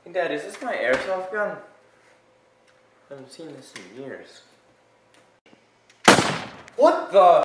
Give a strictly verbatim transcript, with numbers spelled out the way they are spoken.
Hey Dad, is this my airsoft gun? I haven't seen this in years. What the?